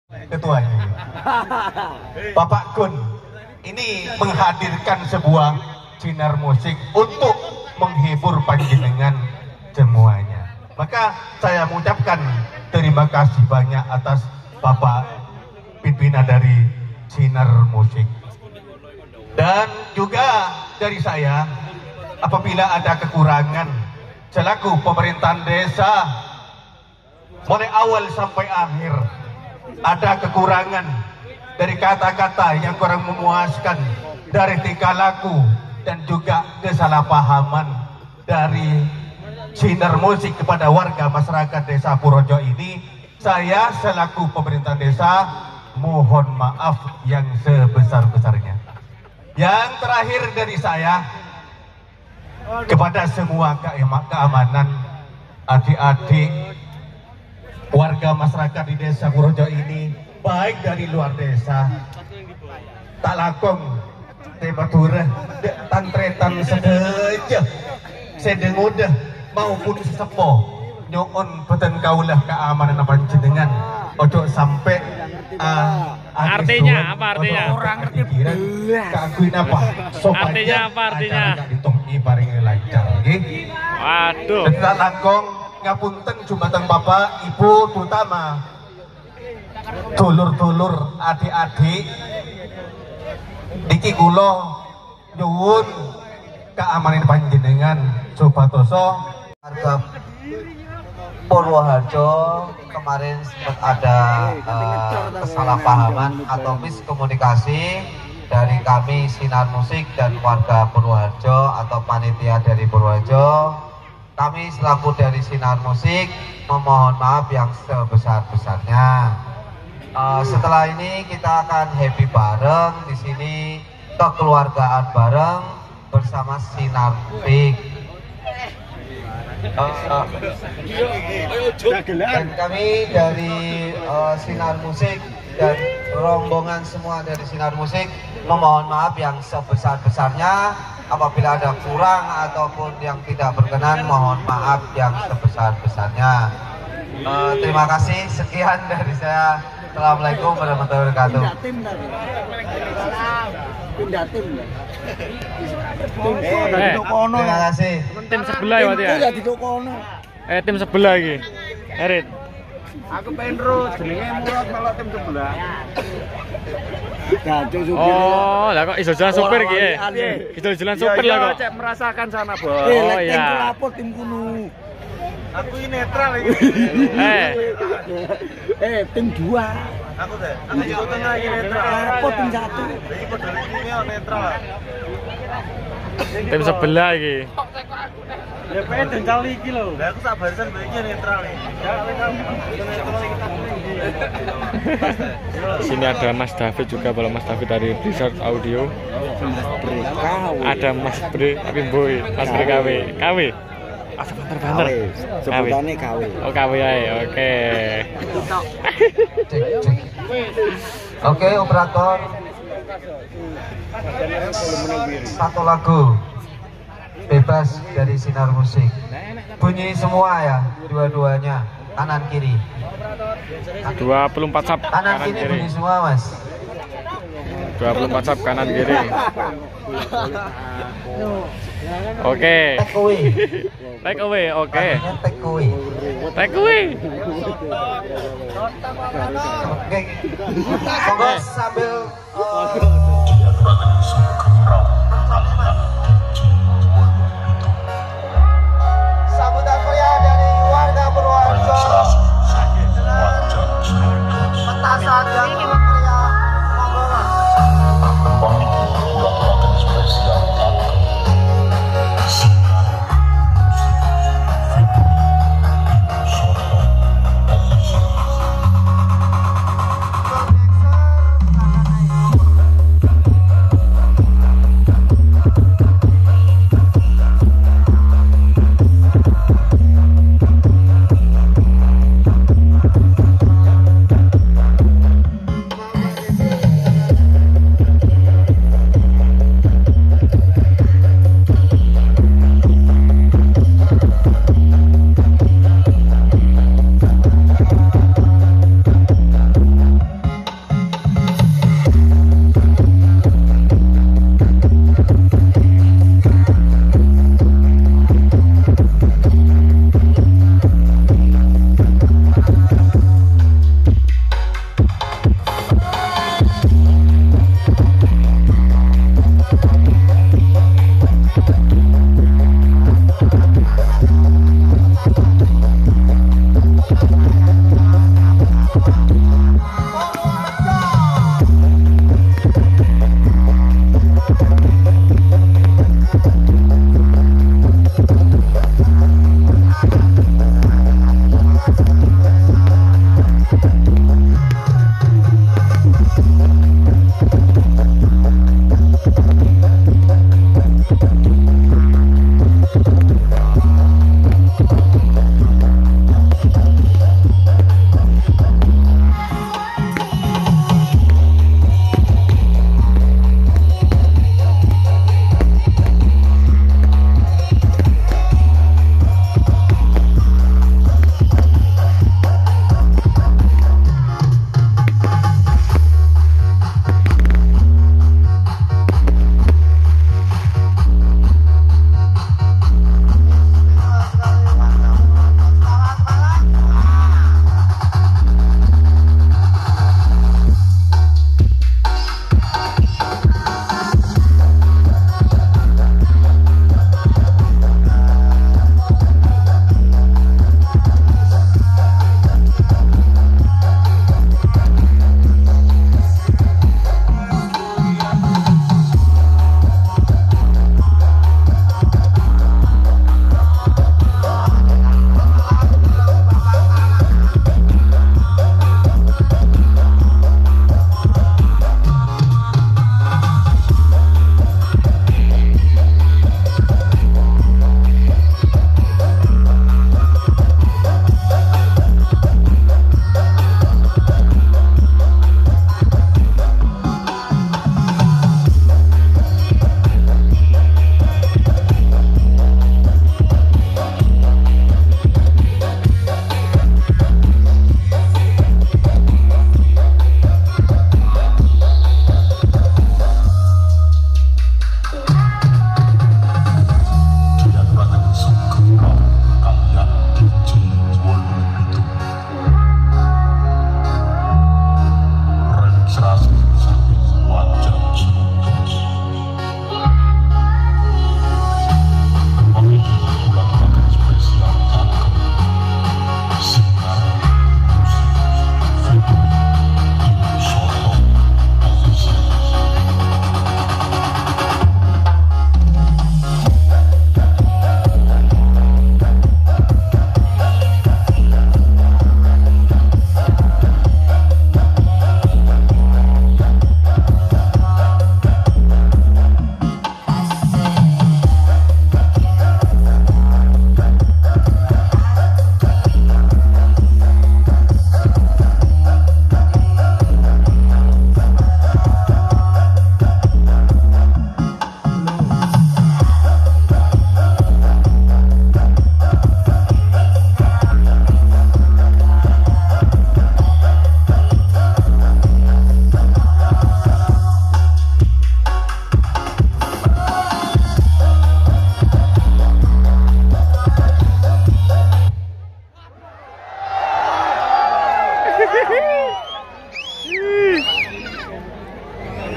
ketuanya. Bapak Gun ini menghadirkan sebuah sinar musik untuk menghibur panjenengan semuanya. Maka saya mengucapkan terima kasih banyak atas Bapak pimpinan dari sinar musik. Dan juga dari saya, apabila ada kekurangan selaku pemerintahan desa mulai awal sampai akhir, ada kekurangan dari kata-kata yang kurang memuaskan, dari tingkah laku dan juga kesalahpahaman dari sinar musik kepada warga masyarakat desa Purworejo ini, saya selaku pemerintah desa mohon maaf yang sebesar-besarnya. Yang terakhir dari saya, kepada semua keamanan adik-adik warga masyarakat di desa Purworejo ini, baik dari luar desa, tak lakong, tebatura, tantretan sedeja, sedengudah maupun sesepo, nyuun beten kaulah keamanan panjenengan, ojo sampai artinya apa artinya? Orang ngerti keakuin apa? Artinya apa artinya? Ditongi paling lancar, nggih. Waduh. Tak langkong ngapunten jumateng Bapak, Ibu, terutama dulur-dulur, adik-adik, niki kula nyuwun keamanan panjenengan subatoso. Warga Purworejo kemarin sempat ada kesalahpahaman atau miskomunikasi dari kami Sinar Musik dan warga Purworejo atau panitia dari Purworejo. Kami selaku dari Sinar Musik memohon maaf yang sebesar-besarnya. Setelah ini kita akan happy bareng di sini, kekeluargaan bareng bersama Sinar Musik. Dan kami dari Sinar Musik dan rombongan semua dari Sinar Musik memohon maaf yang sebesar-besarnya. Apabila ada kurang ataupun yang tidak berkenan, mohon maaf yang sebesar-besarnya. Terima kasih, sekian dari saya. Assalamualaikum warahmatullahi wabarakatuh. Pindah tim. Terima kasih. Tim sebelah ya, Pak ya? Tim sebelah iki. Erit. Aku pengen terus, jenenge Murad malah tim sebelah. Oh, lah kok iso jalan sopir iki ya? Iso jalan sopir lah kok. Cek merasakan sana, Bos. Oh iya. Tim lapor tim kuno. Aku ini netral iki. Tim 2. Aku deh. Aku di tengah iki netral. Lapor tim 1. Iki peduli ini netral. Tim sebelah iki. DPR dan kali iki lho. Lah aku sak barisan iki netral nih. Sini ada Mas David juga, kalau Mas David dari Blizzard Audio. Ada Mas Bre, tapi boy, Mas Bre KW. KW. Asa banter-banter. Sebutannya KW. Oh KW ae, oke. Oke, operator. Satu lagu bebas dari Sinar Musik. Bunyi semua ya, dua-duanya, kanan kiri. 24 sub Kanan kiri bunyi semua, Mas. 24 sub kanan kiri. Oke. Take away. Take away, oke. Take away. Take away. Oke. Monggo sambil sambutan meriah dari warga Purworejo. Petasan yang meriah.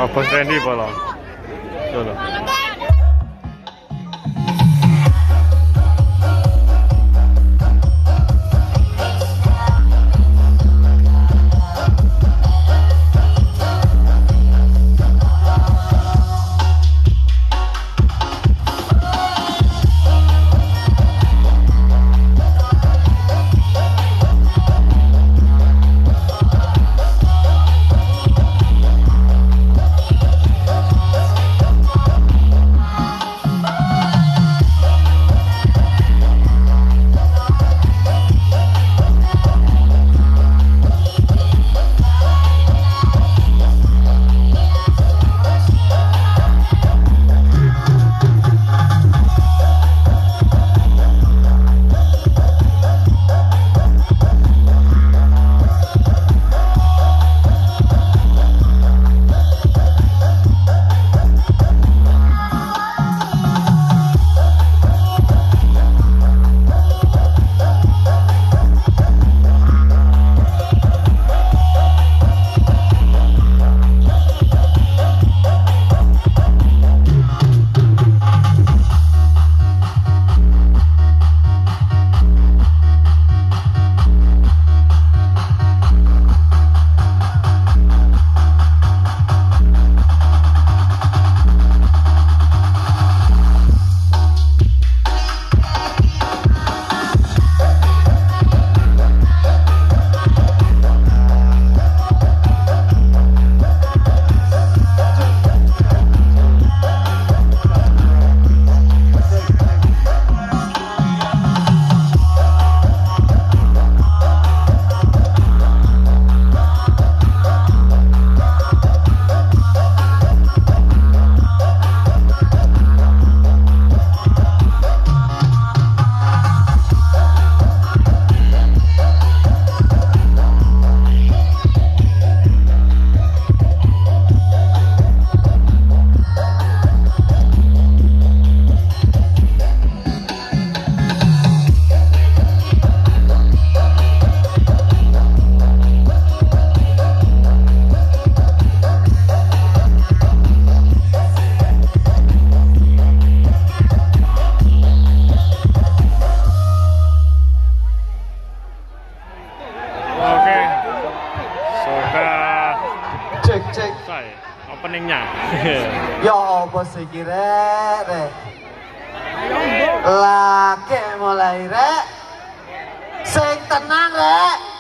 Bos Randy polo. Dulu. selesai openingnya. Ya apa sih kira rek? Laki mulai rek. Sing tenang rek.